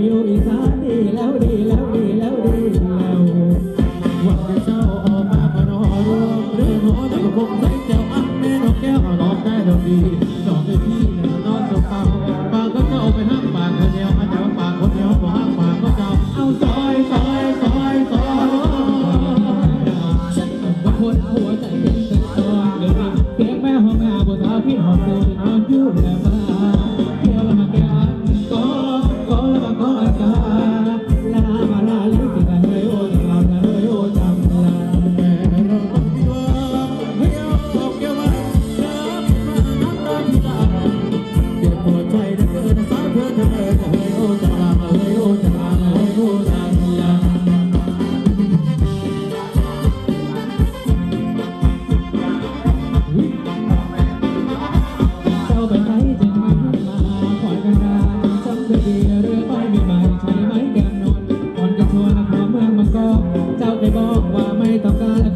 อยู่อีสานดีแล้วดีแล้วดีแล้วดีแล้ววันที่เช้าออกมาพนอรวมเรื่องหัวต้องคงใส่แก้วอันแม่ดอกแก้วร้องได้ดอกดีดอกไอ้พี่เนี่ยนอนสบเปล่าปากก็เจ้าไปห้างปากคนเดียวอันเดียวปากคนเดียวพอห้างปากก็เจ้าเอาซอยซอยซอยซอยบางคนหัวใจเป็นตึกตัวเดี๋ยวนี้เพียงแม่ห้องอาบนอาพี่หอมตัวนอนอยู่แล้วมาเที่ยวละมาแก้ก็ละมาก็อากาลามาลาเลี้ยงสิกันเฮ้ยโอ้จังเราเฮ้ยโอ้จังเราแม่เราต้องมีว่าเฮ้ยเอาแก้วมาจับมาน้ำตาที่ตาเจ็บปวดใจเหลือเกินสาวเธอเธอเฮ้ยโอ้จังเราเฮ้ยโอ้จังเราเฮ้ยโอ้จังเราเจ้าได้บอกว่าไม่ต้องการ